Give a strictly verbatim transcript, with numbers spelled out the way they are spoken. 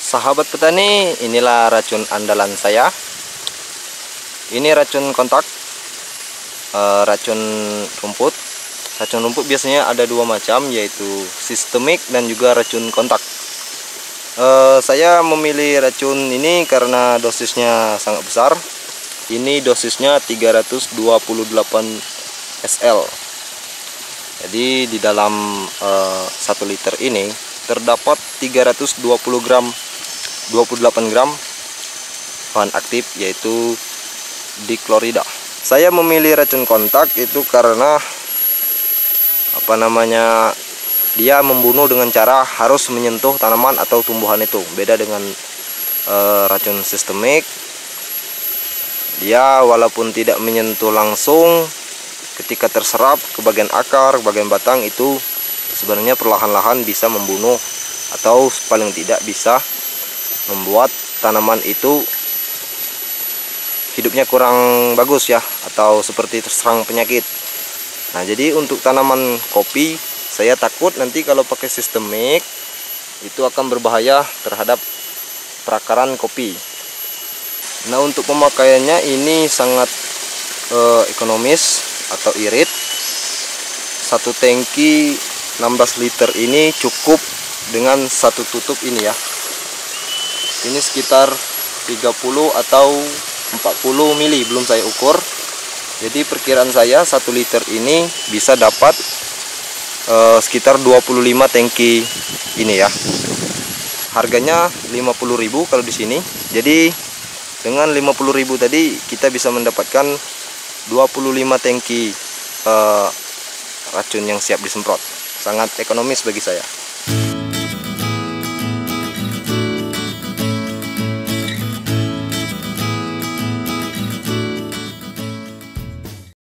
Sahabat petani, inilah racun andalan saya. Ini racun kontak, e, racun rumput. Racun rumput biasanya ada dua macam, yaitu sistemik dan juga racun kontak. E, saya memilih racun ini karena dosisnya sangat besar. Ini dosisnya tiga ratus dua puluh delapan ml. Jadi di dalam e, satu liter ini terdapat tiga ratus dua puluh gram, dua puluh delapan gram bahan aktif, yaitu diklorida. Saya memilih racun kontak itu karena apa namanya dia membunuh dengan cara harus menyentuh tanaman atau tumbuhan itu. Beda dengan e, racun sistemik, dia walaupun tidak menyentuh langsung, ketika terserap ke bagian akar, ke bagian batang, itu sebenarnya perlahan-lahan bisa membunuh atau paling tidak bisa membuat tanaman itu hidupnya kurang bagus ya, atau seperti terserang penyakit. Nah, jadi untuk tanaman kopi saya takut nanti kalau pakai sistemik itu akan berbahaya terhadap perakaran kopi. Nah, untuk pemakaiannya ini sangat eh, ekonomis atau irit. Satu tangki enam belas liter ini cukup dengan satu tutup ini ya. Ini sekitar tiga puluh atau empat puluh mili, belum saya ukur. Jadi perkiraan saya satu liter ini bisa dapat eh, sekitar dua puluh lima tangki ini ya. Harganya lima puluh ribu kalau di sini. Jadi dengan lima puluh ribu tadi kita bisa mendapatkan dua puluh lima tangki eh, racun yang siap disemprot. Sangat ekonomis bagi saya.